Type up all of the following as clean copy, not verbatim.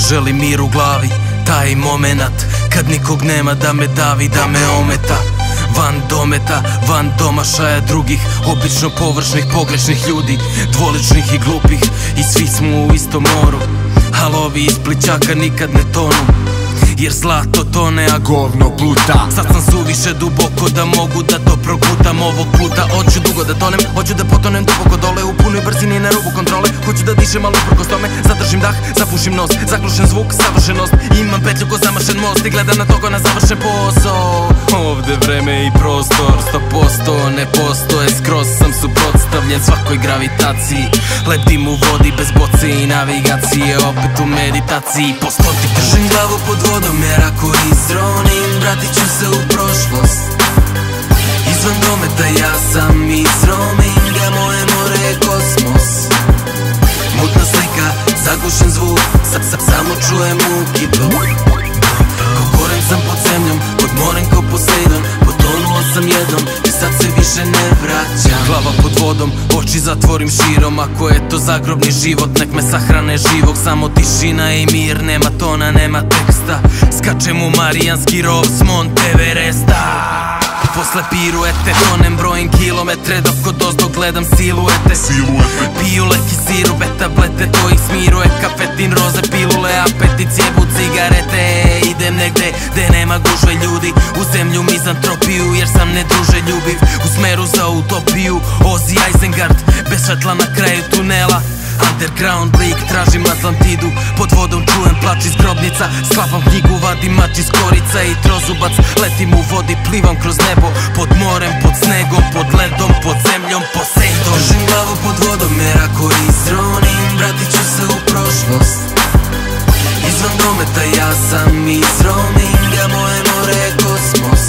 Želim mir u glavi, taj momenat kad nikog nema da me davi, da me ometa. Van dometa, van domašaja drugih, obično površnih, pogrešnih ljudi, dvoličnih i glupih. I svi smo u istom moru, al ovi iz plićaka nikad ne tonu, jer zlato tone, a govno pluta. Sad sam suviše duboko da mogu da to progutam. Ovog puta hoću dugo da tonem, hoću da potonem duboko dole, u punoj brzini na rubu kontrole. Hoću da dišem malo uprkos tome, zadržim dah, zapušim nos, zaglušen zvuk, savršenost. Imam petlju ko zamašen most i gledam na toga na završen posao. Ovde vreme i prostor 100% ne postoje, skroz sam suprotstavljen svakoj gravitaciji. Letim u vodi bez boce i navigacije, opet u meditaciji postoti. Držim glavu pod vodom jer ako izronim, vratit ću se u prošlost. Izvan dometa ja sam iz roaminga, moje more je kosmos. Mutna slika, zagušen zvuk, samo čujem muki blok. Ko koren sam pod zemljom, pod morem ko Poseidon. Potonuo sam jednom i sad se više ne vraćam. Glava pod vodom, oči zatvorim širom. Ako je to zagrobni život, nek me sahrane živog. Samo tišina i mir, nema tona, nema teksta. Skačem u Marijanski rov s Monteveresta. Posle piruete tonem, brojim kilometre, dok od ozdo gledam siluete. Piju leki sirube, tablete, to ih smiruje. Kafetin, roze, pilule, apetit, sjebu cigarete. Idem negde gde nema gužve ljudi, u zemlju mizantropiju, jer sam nedruželjubiv. U smeru za utopiju, Ozzy Isengard, bez svetla na kraju tunela. Underground lik, tražim Atlantidu, pod vodom čujem plač iz grobnica. Sklapam knjigu, vadim mač iz korica i trozubac. Letim u vodi, plivam kroz nebo, pod morem, pod snegom, pod ledom, pod zemljom, Poseidon. Držim glavu pod vodom jer ako izronim, vratit ću se u prošlost. Izvan dometa ja sam iz roaminga, moje more je kosmos.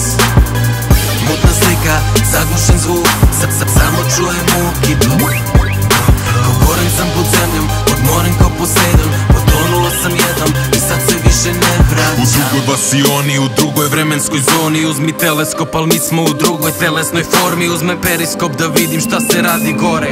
Mutna slika, zagušen zvuk, samo čujem muki blok. Koren sam pod zemljom, pod morem ko Poseidon. Potonuo sam jednom i sad se više ne vraćam. U drugoj vasioni, u drugoj vremenskoj zoni. Uzmi teleskop, al mi smo u drugoj telesnoj formi. Uzmem periskop da vidim šta se radi gore,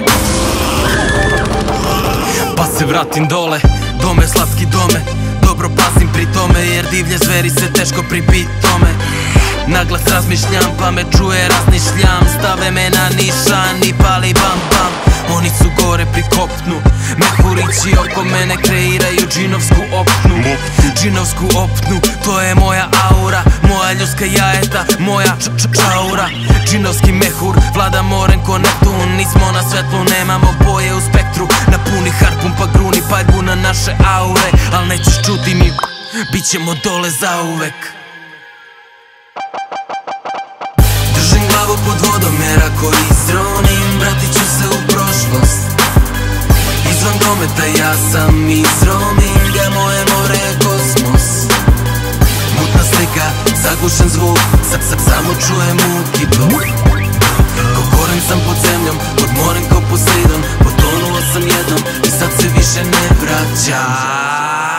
pa se vratim dole. Dome, slatki dome, dobro pazim pri tome, jer divlje zveri se teško pripitome. Naglas razmišljam pa me čuje razmišljam. Stave me na nišan i pali bam bam. Oni su gore pri kopnu, mehurići oko mene kreiraju džinovsku opnu. Džinovsku opnu, to je moja aura, moja ljudska jajeta, moja čaura. Džinovski mehur, vlada morem ko Neptun. Nismo na svetlu, nemamo boje u spektru. Napuni harpun pa gruni paljbu na naše aure. Al nećeš čuti mi, bit ćemo dole zauvek. Držim glavu pod vodom jer ako izronim, vratit ću se u prošlost. Izvan dometa ja sam iz roaminga, moje more je kosmos. Mutna slika, zagušen zvuk, samo čujem muki blok. Ko koren sam pod zemljom, pod morem ko Poseidon. Potonuo sam jednom i sad se više ne vraćam.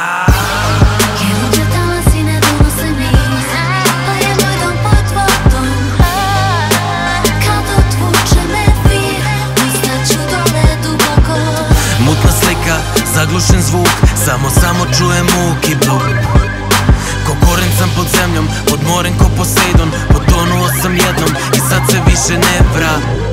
Zaglušen zvuk, samo čujem muki blok. Ko koren sam pod zemljom, pod morem ko Poseidon. Potonuo sam jednom i sad se više ne vraćam.